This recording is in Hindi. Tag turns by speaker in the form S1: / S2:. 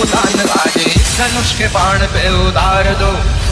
S1: उतान आजे धनुष के बाण पे उतार दो।